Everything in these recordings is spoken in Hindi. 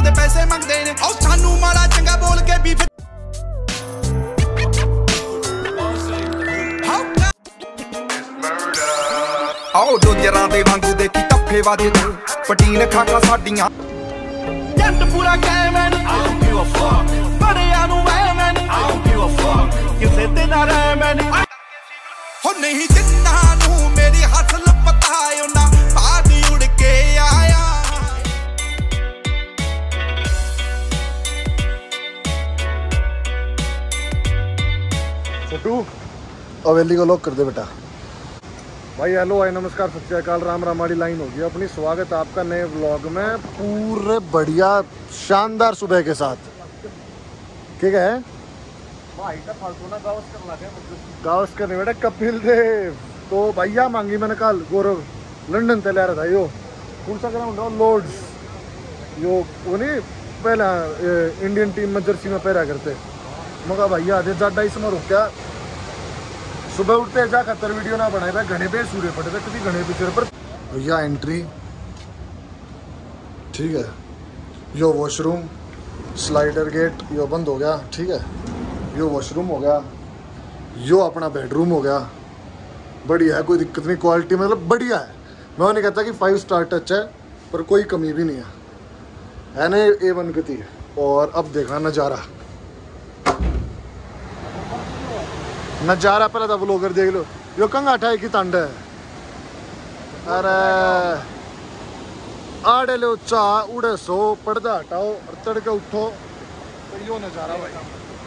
दे पैसे मंगदे ने ओ सानू माड़ा चंगा बोल के भी आओ डोजरां दे वांगू देखी टप्पे वादे तू पटीन खाका साडियां जट पूरा कायम है I don't give a fuck बड़ियां नू मैं नहीं I don't give a fuck किसे ते ना रह मैं नहीं हो नहीं जिन्ना नू मेरी हथ लपटायो ना बाद उड़ के आया छोटू हवेली को लॉक कर दे बेटा। भाई हेलो भाई नमस्कार सत श्री अकाल राम रामाड़ी लाइन होगी अपनी। स्वागत है आपका नए व्लॉग में पूरे बढ़िया शानदार सुबह के साथ। ठीक है गावस्कर नहीं बेटा कपिल देव। तो भैया मांगी मैंने कल गौरव लंदन से ले रहा था यो कौन सा ग्राउंड है लॉर्ड्स यो वो नहीं पहला इंडियन टीम में जर्सी में पहरा करते मगा भैया आधे ज्यादा इसमें रुक गया। सुबह उठते जा खतर वीडियो ना बनाए भाई घने पे सूर्य पड़े थे किसी घने पिक्चर पर भैया एंट्री। ठीक है यो वॉशरूम स्लाइडर गेट यो बंद हो गया। ठीक है यो वॉशरूम हो गया यो अपना बेडरूम हो गया। बढ़िया है कोई दिक्कत नहीं क्वालिटी मतलब बढ़िया है। मैं नहीं कहता कि 5 स्टार टच है पर कोई कमी भी नहीं है ना A1 गति। और अब देखा नजारा पहले तो व्लॉगर देख लो यो कंगाठा है कि तांडा है। अरे आड़े लो चा उड़े सो पर्दा हटाओ और तड़के उठो तो यो नजारा भाई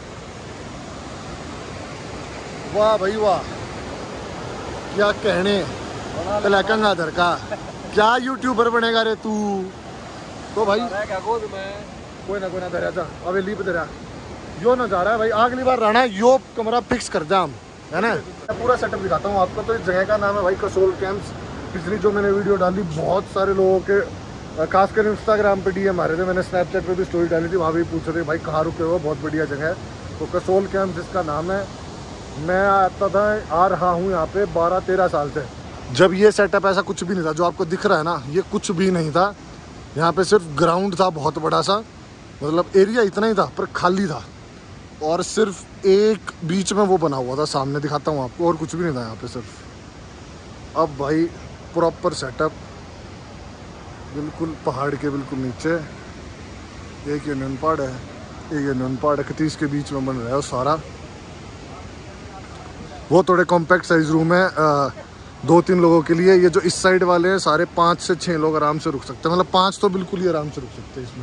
वाह भाई वाह क्या कहने पहले कंगाधर का क्या यूट्यूबर बनेगा रे तू। तो भाई कोई ना दरिया जा हवेली पे दरिया यो नज़ारा है भाई। अगली बार रहना है यो कमरा फिक्स कर दे हम है ना। मैं पूरा सेटअप दिखाता हूँ आपको। तो इस जगह का नाम है भाई कसोल कैंप्स। पिछली जो मैंने वीडियो डाली बहुत सारे लोगों के खासकर इंस्टाग्राम पे DM आ रहे थे। मैंने स्नैपचैट पे भी स्टोरी डाली थी वहाँ भी पूछ रहे थे भाई कहाँ रुके हो बहुत बढ़िया जगह है। तो कसोल कैंप्स इसका नाम है। मैं आता था आ रहा हूँ यहाँ पे 12-13 साल से। जब ये सेटअप ऐसा कुछ भी नहीं था जो आपको दिख रहा है ना ये कुछ भी नहीं था। यहाँ पे सिर्फ ग्राउंड था बहुत बड़ा सा मतलब एरिया इतना ही था पर खाली था और सिर्फ एक बीच में वो बना हुआ था सामने दिखाता हूँ आपको और कुछ भी नहीं था यहाँ पे सिर्फ। अब भाई प्रॉपर सेटअप बिल्कुल पहाड़ के बिल्कुल नीचे एक यूनियन पहाड़ है एक यूनियन पहाड़ 31 के बीच में बन रहा है सारा। वो थोड़े कॉम्पैक्ट साइज रूम है 2-3 लोगों के लिए। ये जो इस साइड वाले हैं सारे 5 से 6 लोग आराम से रुक सकते हैं मतलब 5 तो बिल्कुल ही आराम से रुक सकते हैं इसमें।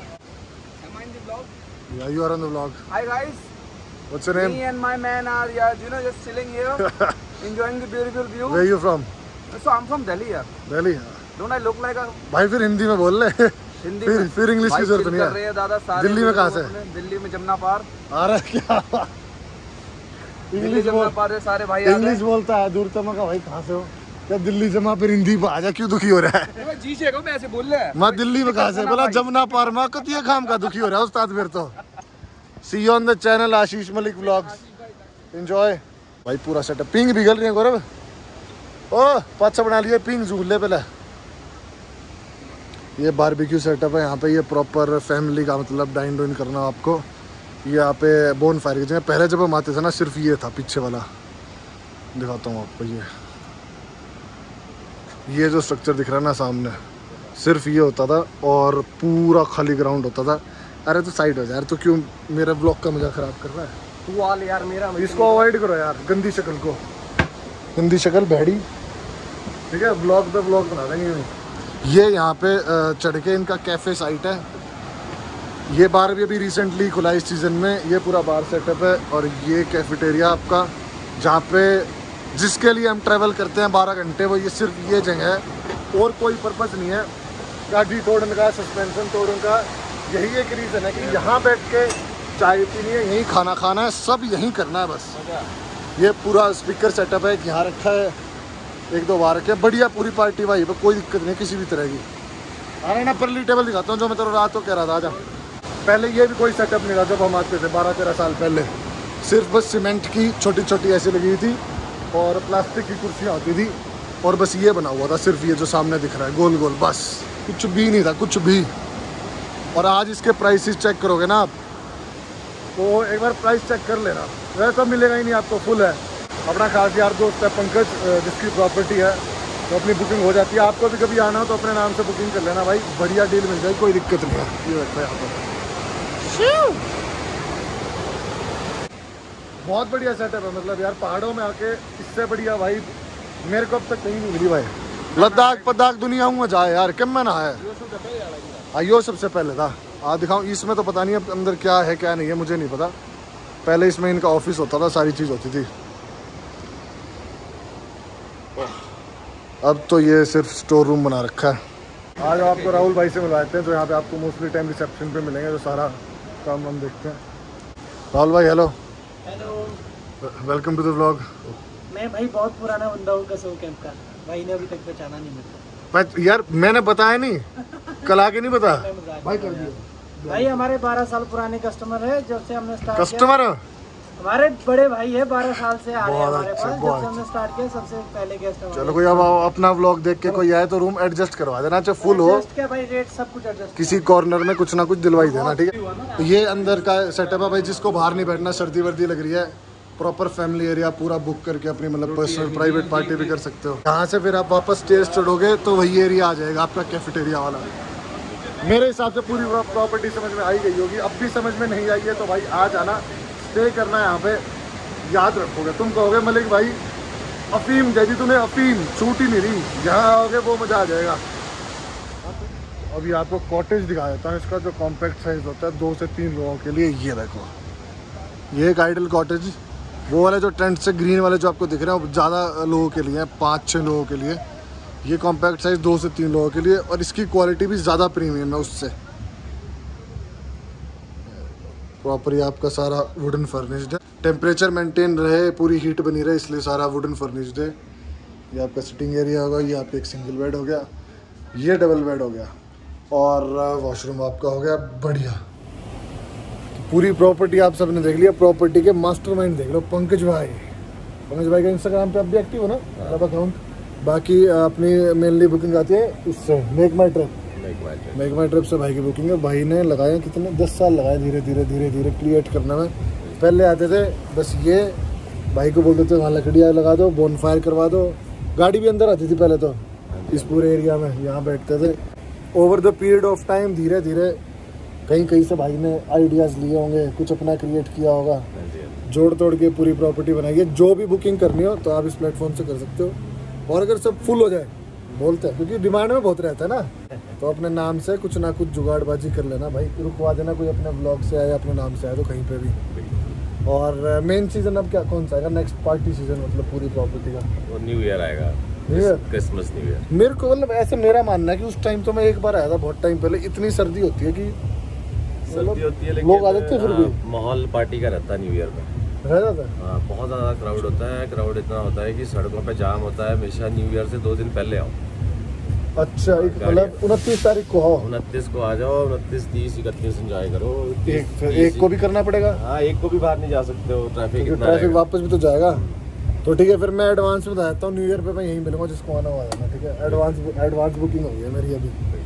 Yeah, you are on the vlog. Hi guys. What's your name? Me and my man are just chilling here, enjoying the beautiful view. Where are you from? So I'm from Delhi यार. Delhi. Don't I look like a? भाई फिर हिंदी में बोल ले। हिंदी में? फिर इंग्लिश की जरूरत नहीं है। दादा सारे दिल्ली में कहाँ से? दिल्ली में जमुना पार। आ रहा है क्या? इंग्लिश जमुना पार है सारे भाई। इंग्लिश बोलता है दूर तक का भाई कहाँ से हो? क्या दिल्ली जमा फिर हिंदी पे आ जा क्यों दुखी हो रहा है? जी से को मैं ऐसे बोल रहा है। मैं दिल्ली में कहाँ से बोला जमुना पार माँ कतिया खाम का दुखी हो रहा है उस्ताद फिर तो। See you on the channel Ashish Malik vlogs. Enjoy। भाई पूरा सेटअप पिंग भी गल रही है गौरव। ओ पाचा बना लिए पिंग झूले पहले। ये बारबेक्यू सेटअप है यहाँ पे। ये प्रॉपर फैमिली का मतलब डाइन डोइन करना आपको। यहाँ पे बोन फायर की जगह पहले जब हम आते थे ना सिर्फ ये था पीछे वाला दिखाता हूँ आपको। ये जो स्ट्रक्चर दिख रहा है ना सामने सिर्फ ये होता था और पूरा खाली ग्राउंड होता था। अरे तो साइड हो जा यार तो क्यों मेरा ब्लॉग का मजा खराब कर रहा है तू आल यार मेरा इसको अवॉइड करो यार गंदी शक्ल को। गंदी शक्ल भैड़ी। ठीक है ब्लॉग पे ब्लॉग बना देंगे। ये यहाँ पे चढ़ के इनका कैफ़े साइट है। ये बार भी अभी रिसेंटली खुला इस सीज़न में। ये पूरा बार सेटअप है और ये कैफेटेरिया आपका जहाँ पे जिसके लिए हम ट्रैवल करते हैं 12 घंटे वो ये सिर्फ ये जगह है और कोई पर्पज़ नहीं है गाड़ी तोड़ने का सस्पेंशन तोड़ने का। यही एक रीज़न है कि यहाँ बैठ के चाय पीनी है यहीं खाना खाना है सब यहीं करना है बस। ये पूरा स्पीकर सेटअप है यहाँ रखा है 1-2 बार रखे बढ़िया पूरी पार्टी भाई पर कोई दिक्कत नहीं किसी भी तरह की। अरे ना परली टेबल दिखाता हूँ जो मैं तेरा रात को कह रहा था आजा। पहले ये भी कोई सेटअप नहीं था जब हम आते थे 12-13 साल पहले। सिर्फ बस सीमेंट की छोटी छोटी ऐसी लगी हुई थी और प्लास्टिक की कुर्सियाँ आती थी और बस ये बना हुआ था सिर्फ ये जो सामने दिख रहा है गोल गोल बस कुछ भी नहीं था कुछ भी। और आज इसके प्राइसेस चेक करोगे ना आप, तो एक बार प्राइस चेक कर लेना, वैसा मिलेगा ही नहीं आपको, फुल है। अपना खास यार दोस्त है पंकज, जिसकी प्रॉपर्टी है, तो अपनी बुकिंग हो जाती है। आपको भी कभी आना हो तो अपने नाम से बुकिंग कर लेना भाई, बढ़िया डील मिल जाएगी, कोई दिक्कत नहीं है। ये देखो यहाँ पर बहुत बढ़िया सेटअप है, मतलब यार पहाड़ों में आके इससे बढ़िया भाई मेरे को अब तक कहीं नहीं मिली भाई। लद्दाख पद्दाख दुनिया में जाए यार, कम में ना है। आइयो सबसे पहले था दिखाऊं, इसमें तो पता नहीं अब अंदर क्या है क्या नहीं है, मुझे नहीं पता। पहले इसमें इनका ऑफिस होता था, सारी चीज़ होती थी। अब तो ये सिर्फ स्टोर रूम बना रखा है। आज आपको राहुल भाई से मिलवाते हैं, तो यहाँ पे आपको मोस्टली टाइम रिसेप्शन पे मिलेंगे, तो सारा काम हम देखते हैं। राहुल भाई hello. Hello, welcome to the vlog. मैं भाई बहुत पुराना बंदा हूँ कसो कैंप का, भाई ने अभी तक पहचाना नहीं मेरे यार मैंने बताया नहीं, कल आके नहीं बता को। भाई कर दिया। भाई हमारे 12 साल पुराने कस्टमर है, जब से हमने स्टार्ट कस्टमर हमारे बड़े भाई है, 12 साल से आ रहे हैं बहुत हमारे अच्छा, पास। बहुत जब से हमने स्टार्ट किया सबसे पहले गेस्ट हमारे। चलो कोई अब अपना व्लॉग देख के कोई आए तो रूम एडजस्ट करवा देना, चाहे फुल हो, क्या भाई रेट सब कुछ एडजस्ट, किसी कॉर्नर में कुछ ना कुछ दिलवाई देना, ठीक है। तो ये अंदर का सेटअप है भाई, जिसको बाहर नहीं बैठना, सर्दी वर्दी लग रही है, प्रॉपर फैमिली एरिया पूरा बुक करके अपनी मतलब पर्सनल प्राइवेट पार्टी भी कर सकते हो। यहाँ से फिर आप वापस स्टेज चढ़ोगे तो वही एरिया आ जाएगा आपका कैफेटेरिया वाला। मेरे हिसाब से पूरी प्रॉपर्टी समझ में आई गई होगी, अब भी समझ में नहीं आई है तो भाई आ जाना, स्टे करना है यहाँ पे, याद रखोगे। तुम कहोगे मलिक भाई अफीम जैसी तुम्हें अफीम छूट ही नहीं रही, जहाँ आओगे वो मजा आ जाएगा। अभी आपको कॉटेज दिखा देता हूँ, इसका जो कॉम्पैक्ट साइज होता है 2 से 3 लोगों के लिए। ये देखो, ये एक आइडल कॉटेज, वो वाले जो टेंट से ग्रीन वाले जो आपको दिख रहे हैं वो ज़्यादा लोगों के लिए, 5-6 लोगों के लिए। ये कॉम्पैक्ट साइज 2 से 3 लोगों के लिए, और इसकी क्वालिटी भी ज़्यादा प्रीमियम है उससे। प्रॉपर आपका सारा वुडन फर्निश्ड है, टेम्परेचर मेंटेन रहे, पूरी हीट बनी रहे, इसलिए सारा वुडन फर्निश्ड है। ये आपका सिटिंग एरिया होगा, ये आपका एक सिंगल बेड हो गया, ये डबल बेड हो गया, और वॉशरूम आपका हो गया बढ़िया। पूरी प्रॉपर्टी आप सबने देख लिया, प्रॉपर्टी के मास्टरमाइंड देख लो पंकज भाई। पंकज भाई का इंस्टाग्राम पे आप भी एक्टिव हो ना, अब अकाउंट। बाकी अपनी मेनली बुकिंग आती है इससे, मेक माई ट्रिप से भाई की बुकिंग है। भाई ने लगाए कितने 10 साल लगाए धीरे धीरे क्रिएट करने में। पहले आते थे बस ये, भाई को बोलते थे वहाँ लकड़ियाँ लगा दो, बोनफायर करवा दो, गाड़ी भी अंदर आती थी पहले तो इस पूरे एरिया में, यहाँ बैठते थे। Over the period of time धीरे धीरे कहीं से भाई ने आइडियाज़ लिए होंगे, कुछ अपना क्रिएट किया होगा, जोड़ तोड़ के पूरी प्रॉपर्टी बनाई है। जो भी बुकिंग करनी हो तो आप इस प्लेटफॉर्म से कर सकते हो, और अगर सब फुल हो जाए बोलते हैं, क्योंकि डिमांड में बहुत रहता है ना, तो अपने नाम से कुछ ना कुछ जुगाड़बाजी कर लेना भाई, रुकवा देना, कोई अपने ब्लॉग से आए अपने नाम से आए तो कहीं पे भी। और मेन सीजन अब क्या कौन सा आएगा, नेक्स्ट पार्टी सीजन, मतलब पूरी प्रॉपर्टी का वो न्यू ईयर आएगा, क्रिसमस न्यू ईयर। मेरे को मतलब ऐसे मेरा मानना है कि उस टाइम तो मैं एक बार आया था बहुत टाइम पहले, इतनी सर्दी होती है कि सर्दी होती है, लेकिन लोग आ जाते हैं फिर भी माहौल पार्टी का रहता है न्यू ईयर में, रह जाता है। हाँ बहुत ज़्यादा क्राउड होता है, क्राउड इतना होता है कि सड़कों पे जाम होता है हमेशा। न्यू ईयर से 2 दिन पहले आओ। अच्छा, मतलब 29 तारीख को आओ, 29 को आ जाओ, 29, 30, 31 एंजॉय करो। एक को भी करना पड़ेगा। हाँ, एक को भी बाहर नहीं जा सकते हो, ट्रैफिक वापस भी तो जाएगा। तो ठीक है, फिर मैं एडवांस में बता देता हूँ, न्यू ईयर पे मैं यहीं मिलूंगा, जिसको आना हुआ है ना, ठीक है। एडवांस बुकिंग हो गई है मेरी अभी।